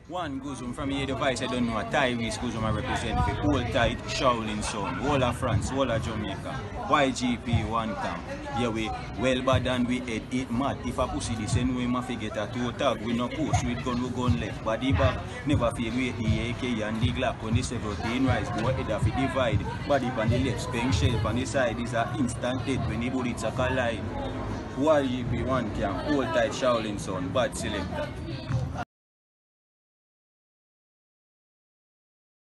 One Guzuum from here device, I don't know, Tyreze Guzuum I represent for Holdtight Shaolin son, whole of France, whole of Jamaica, YGP one camp. Yeah, we well bad and we head it mad. If I pussy this anyway, I forget a two tag, we no push, we gun left. Body back, never feel we the AK and the Glock on the 17 rise, go head off it divide. Body on the left, spank shelf on the side is an instant dead when the bullets are collide. YGP one camp, Holdtight Shaolin son, bad selector.